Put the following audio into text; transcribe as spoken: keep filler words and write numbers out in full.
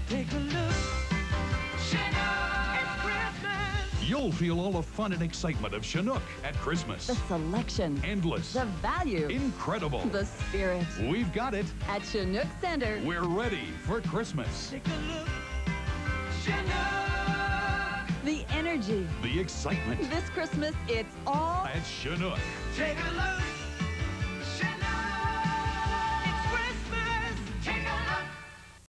Take a look. Chinook! It's Christmas! You'll feel all the fun and excitement of Chinook at Christmas. The selection. Endless. The value. Incredible. The spirit. We've got it. At Chinook Center. We're ready for Christmas. Take a look. Chinook! The energy. The excitement. This Christmas, it's all at Chinook. Take a look.